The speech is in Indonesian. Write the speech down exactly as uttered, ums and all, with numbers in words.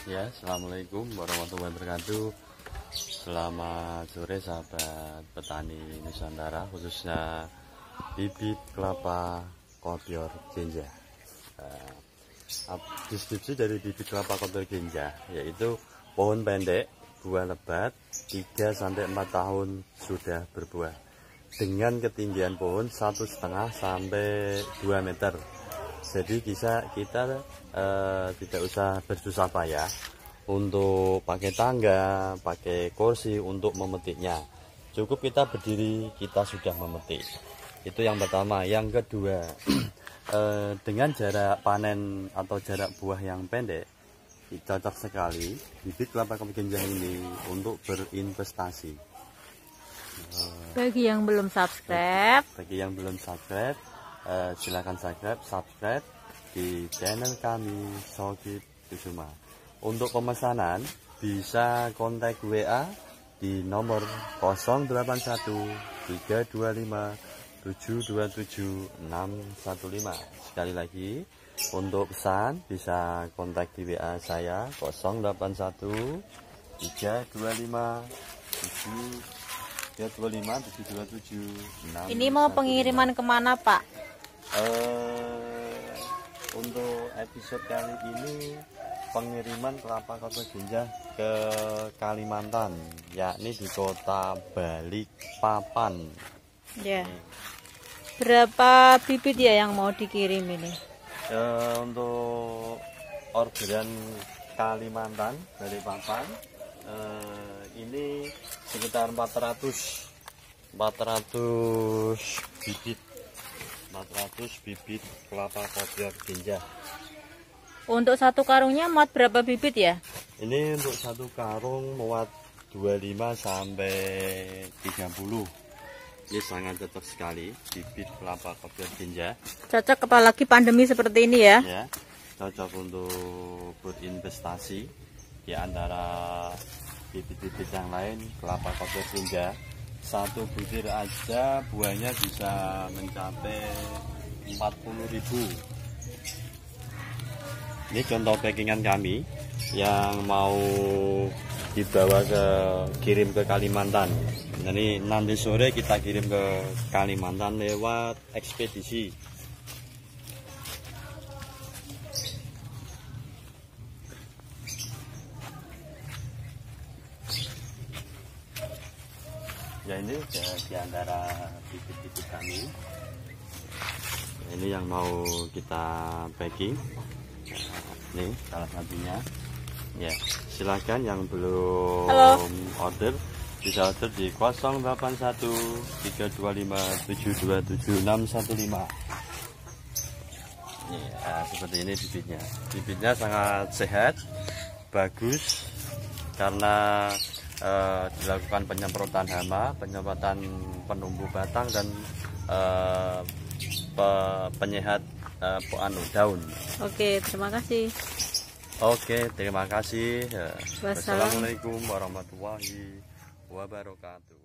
Ya, assalamualaikum warahmatullahi wabarakatuh. Selamat sore sahabat petani Nusantara, khususnya bibit kelapa kopior genja. Uh, deskripsi dari bibit kelapa kopior genja yaitu pohon pendek, buah lebat, tiga sampai empat tahun sudah berbuah, dengan ketinggian pohon satu setengah sampai dua meter. Jadi bisa kita uh, tidak usah bersusah payah untuk pakai tangga, pakai kursi untuk memetiknya. Cukup kita berdiri, kita sudah memetik. Itu yang pertama. Yang kedua, uh, dengan jarak panen atau jarak buah yang pendek, cocok sekali bibit kelapa kopior genja ini untuk berinvestasi. Bagi yang belum subscribe, bagi yang belum subscribe, uh, silakan subscribe, subscribe di channel kami Sogip Kusuma. Untuk pemesanan bisa kontak W A di nomor nol delapan satu tiga dua lima tujuh dua tujuh enam satu lima. Sekali lagi, untuk pesan bisa kontak di W A saya nol delapan satu tiga dua lima tujuh dua lima tujuh dua tujuh enam. Ini mau pengiriman kemana, Pak? Uh, untuk episode kali ini pengiriman kelapa kopior genja ke Kalimantan, yakni di kota Balikpapan. Ya. Berapa bibit ya yang mau dikirim ini? Uh, untuk orderan Kalimantan Balikpapan, uh, ini sekitar empat ratus bibit. empat ratus bibit kelapa kopior genja. Untuk satu karungnya muat berapa bibit ya? Ini untuk satu karung muat dua puluh lima sampai tiga puluh. Ini sangat cocok sekali bibit kelapa kopior genja. Cocok apalagi pandemi seperti ini ya? Ya, cocok untuk berinvestasi di antara bibit-bibit yang lain. Kelapa kopior genja satu butir aja buahnya bisa mencapai empat puluh ribu. Ini contoh packingan kami yang mau dibawa ke kirim ke Kalimantan. Jadi nanti sore kita kirim ke Kalimantan lewat ekspedisi. Ya, ini di antara bibit-bibit kami. Ini yang mau kita packing. Ini salah satunya. Ya, silakan yang belum Halo. order bisa order di nol delapan satu tiga dua lima tujuh dua tujuh enam satu lima. Ya, seperti ini bibitnya. Bibitnya sangat sehat, bagus karena Uh, dilakukan penyemprotan hama, penyemprotan penumbuh batang dan uh, pe penyehat uh, anu daun. Oke, terima kasih. Oke, terima kasih. Wassalamualaikum Wassalamualaikum warahmatullahi wabarakatuh.